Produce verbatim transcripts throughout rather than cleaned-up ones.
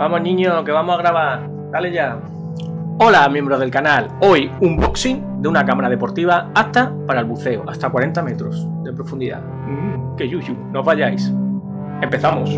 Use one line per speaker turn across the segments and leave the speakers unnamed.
Vamos niño, que vamos a grabar. Dale ya. Hola miembros del canal. Hoy unboxing de una cámara deportiva apta para el buceo, hasta cuarenta metros de profundidad. Mm, ¡Qué yuyu! No os vayáis. Empezamos.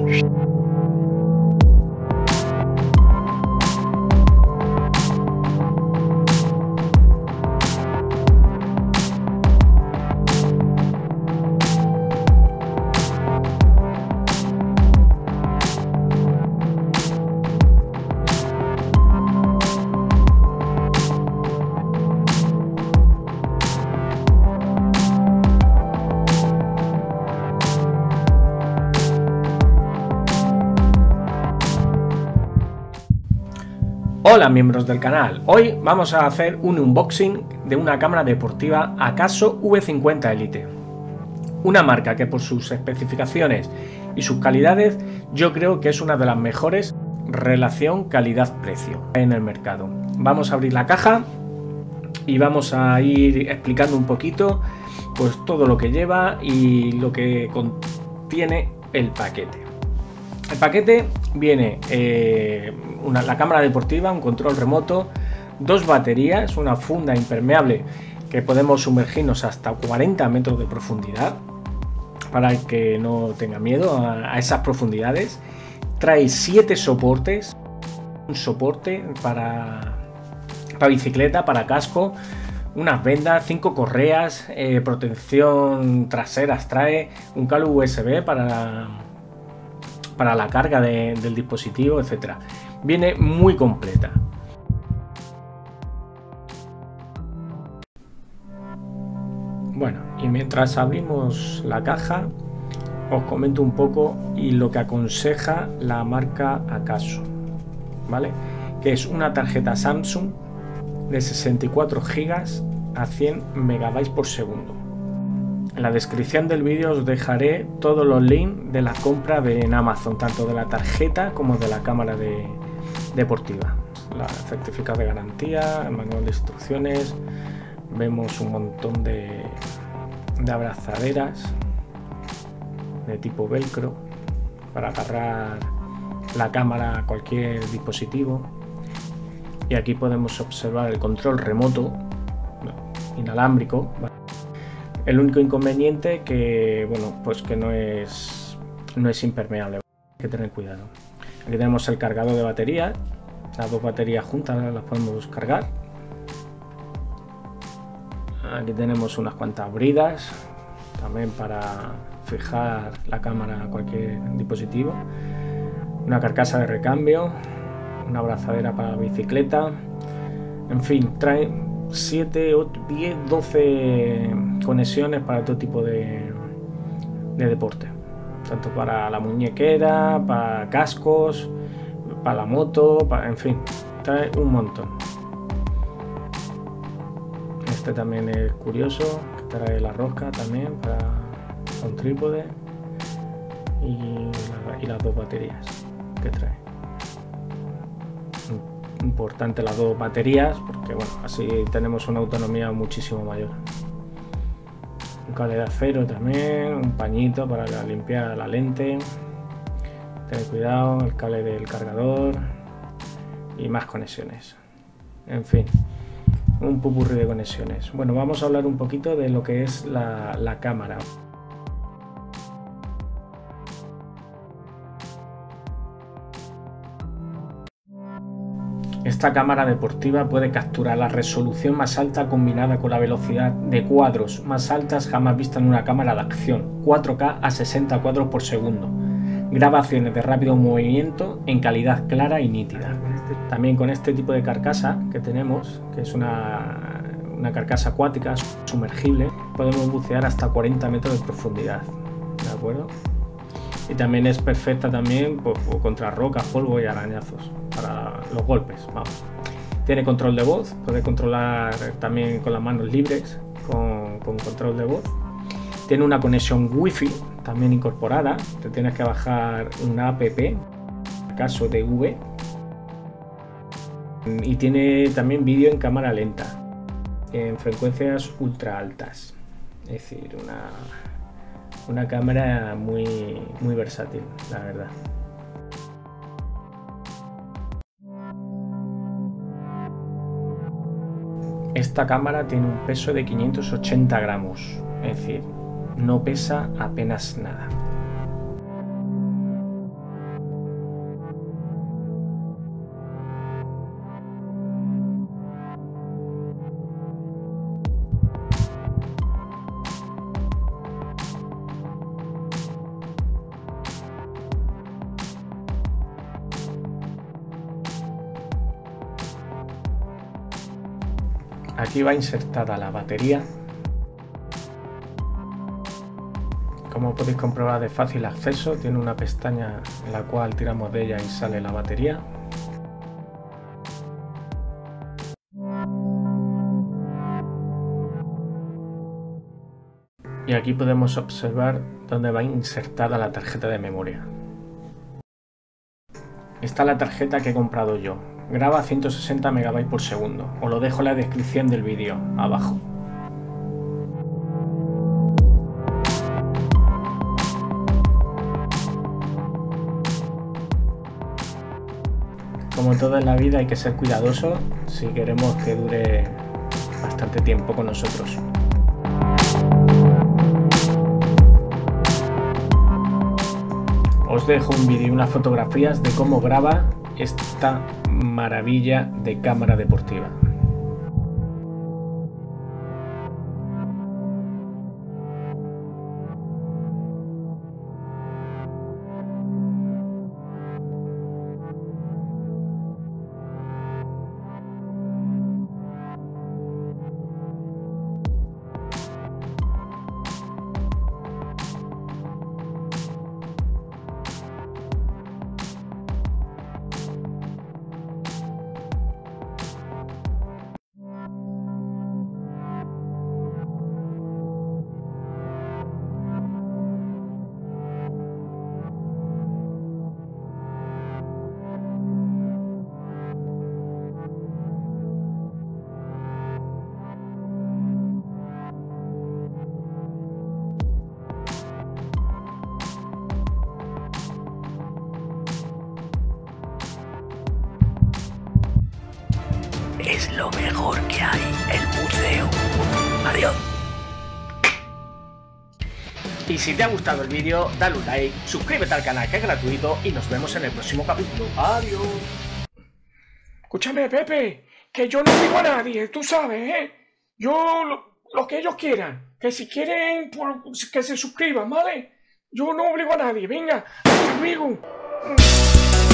Hola miembros del canal, hoy vamos a hacer un unboxing de una cámara deportiva Akaso V cincuenta Elite. Una marca que por sus especificaciones y sus calidades yo creo que es una de las mejores relación calidad-precio en el mercado. Vamos a abrir la caja y vamos a ir explicando un poquito pues todo lo que lleva y lo que contiene el paquete. El paquete viene eh, una, la cámara deportiva, un control remoto, dos baterías, una funda impermeable que podemos sumergirnos hasta cuarenta metros de profundidad para el que no tenga miedo a, a esas profundidades. Trae siete soportes, un soporte para, para bicicleta, para casco, unas vendas, cinco correas, eh, protección traseras, trae un cable U S B para para la carga de, del dispositivo, etcétera. Viene muy completa. Bueno, y mientras abrimos la caja os comento un poco y lo que aconseja la marca Akaso, ¿vale? Que es una tarjeta Samsung de sesenta y cuatro gigas a cien megabytes por segundo. En la descripción del vídeo os dejaré todos los links de la compra de en Amazon, tanto de la tarjeta como de la cámara de, deportiva. La certificado de garantía, el manual de instrucciones, vemos un montón de, de abrazaderas de tipo velcro para agarrar la cámara a cualquier dispositivo. Y aquí podemos observar el control remoto inalámbrico. El único inconveniente que, bueno, pues que no es, no es impermeable, hay que tener cuidado. Aquí tenemos el cargador de batería, las dos baterías juntas las podemos cargar. Aquí tenemos unas cuantas bridas, también para fijar la cámara a cualquier dispositivo. Una carcasa de recambio, una abrazadera para la bicicleta, en fin, trae siete, diez, doce conexiones para todo tipo de, de deporte, tanto para la muñequera, para cascos, para la moto, para, en fin, trae un montón. Este también es curioso, trae la rosca también para un trípode y, la, y las dos baterías que trae. Importante las dos baterías porque bueno, así tenemos una autonomía muchísimo mayor. Un cable de acero también, un pañito para limpiar la lente, tener cuidado, el cable del cargador y más conexiones. En fin, un pupurrí de conexiones. Bueno, vamos a hablar un poquito de lo que es la, la cámara. Esta cámara deportiva puede capturar la resolución más alta combinada con la velocidad de cuadros más altas jamás vista en una cámara de acción, cuatro K a sesenta cuadros por segundo. Grabaciones de rápido movimiento en calidad clara y nítida. También con este tipo de carcasa que tenemos, que es una, una carcasa acuática sumergible, podemos bucear hasta cuarenta metros de profundidad, ¿de acuerdo? Y también es perfecta también pues, contra rocas, polvo y arañazos, para los golpes, vamos. Tiene control de voz, puede controlar también con las manos libres, con, con control de voz. Tiene una conexión wifi también incorporada, te tienes que bajar una app, Akaso T V. Y tiene también vídeo en cámara lenta, en frecuencias ultra altas, es decir, una... una cámara muy, muy versátil, la verdad. Esta cámara tiene un peso de quinientos ochenta gramos, es decir, no pesa apenas nada. Aquí va insertada la batería. Como podéis comprobar, de fácil acceso, tiene una pestaña en la cual tiramos de ella y sale la batería. Y aquí podemos observar dónde va insertada la tarjeta de memoria. Esta es la tarjeta que he comprado yo. Graba a ciento sesenta megabytes por segundo. Os lo dejo en la descripción del vídeo, abajo. Como todo en la vida, hay que ser cuidadoso si queremos que dure bastante tiempo con nosotros. Os dejo un vídeo y unas fotografías de cómo graba esta maravilla de cámara deportiva.
Es lo mejor que hay, el museo. Adiós.
Y si te ha gustado el vídeo, dale un like, suscríbete al canal que es gratuito y nos vemos en el próximo capítulo. Adiós. Escúchame, Pepe, que yo no digo a nadie, tú sabes, ¿eh? Yo, lo, lo que ellos quieran, que si quieren, pues, que se suscriban, ¿vale? Yo no obligo a nadie, venga, hasta luego.